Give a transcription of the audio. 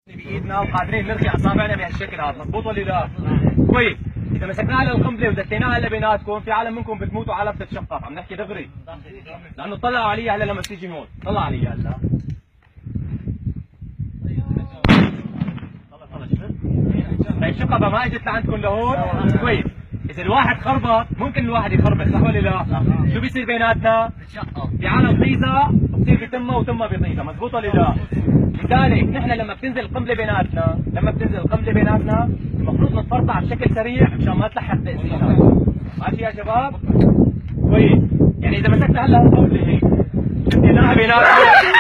بايدنا وقادرين نرخي اصابعنا بهالشكل هذا، مضبوط ولا لا؟ كويس، اذا مسكنا على القنبله ودسيناها هلا بيناتكم في عالم منكم بتموت وعالم بتتشقق، عم نحكي دغري. لانه طلعوا علي هلا لما تيجي هون، طلع علي هلا. طيب شقبه ما اجت لعندكم لهون؟ كويس، اذا الواحد خربط ممكن الواحد يخربط صح ولا لا؟ شو بيصير بيناتنا؟ في عالم طيزه بتصير بتمها وتمها بطيزه، مضبوط ولا لا؟ لذلك نحن لما بتنزل القنبله بيناتنا المفروض نتفرطع بشكل سريع مشان ما تلحق تاذينا. ماشي يا شباب؟ كويس، يعني اذا مسكت هلا القنبله هيك شفتيناها بيناتنا